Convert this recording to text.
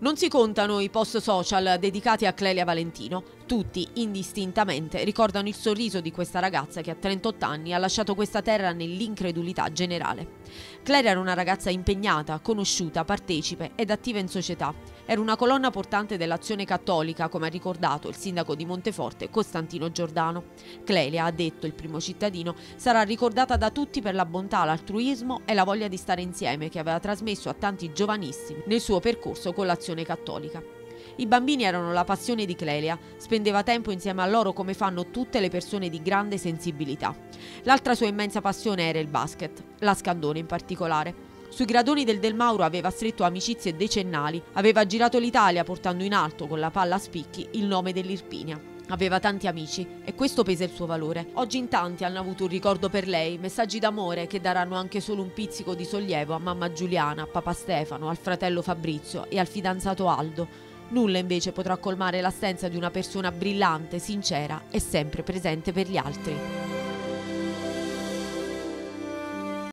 Non si contano i post social dedicati a Clelia Valentino. Tutti, indistintamente, ricordano il sorriso di questa ragazza che a 38 anni ha lasciato questa terra nell'incredulità generale. Clelia era una ragazza impegnata, conosciuta, partecipe ed attiva in società. Era una colonna portante dell'Azione Cattolica, come ha ricordato il sindaco di Monteforte, Costantino Giordano. Clelia, ha detto il Primo Cittadino, sarà ricordata da tutti per la bontà, l'altruismo e la voglia di stare insieme che aveva trasmesso a tanti giovanissimi nel suo percorso con l'Azione Cattolica. I bambini erano la passione di Clelia, spendeva tempo insieme a loro come fanno tutte le persone di grande sensibilità. L'altra sua immensa passione era il basket, la Scandone in particolare. Sui gradoni del Del Mauro aveva stretto amicizie decennali, aveva girato l'Italia portando in alto con la palla a spicchi il nome dell'Irpinia. Aveva tanti amici e questo pesa il suo valore. Oggi in tanti hanno avuto un ricordo per lei, messaggi d'amore che daranno anche solo un pizzico di sollievo a mamma Giuliana, a papà Stefano, al fratello Fabrizio e al fidanzato Aldo. Nulla invece potrà colmare l'assenza di una persona brillante, sincera e sempre presente per gli altri.